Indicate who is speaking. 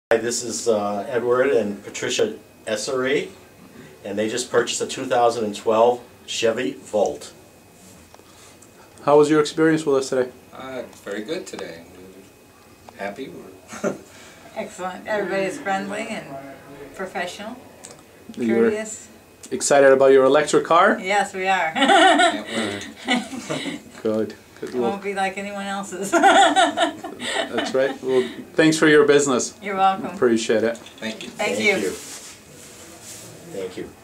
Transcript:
Speaker 1: Hi, this is Edward and Patricia Essery, and they just purchased a 2012 Chevy Volt.
Speaker 2: How was your experience with us today?
Speaker 3: Very good today. Happy.
Speaker 4: Excellent. Everybody's friendly and professional,
Speaker 2: You're
Speaker 4: courteous.
Speaker 2: excited about your electric car?
Speaker 4: Yes, we are.
Speaker 3: Can't wait.
Speaker 2: Good.
Speaker 4: It won't be like anyone else's.
Speaker 2: That's right. Well, thanks for your business.
Speaker 4: You're welcome.
Speaker 2: Appreciate it.
Speaker 3: Thank you.
Speaker 4: Thank you.
Speaker 1: Thank you.